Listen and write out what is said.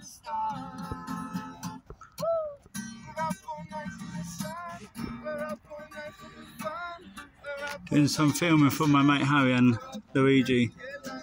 Doing some filming for my mate Harry and Luigi.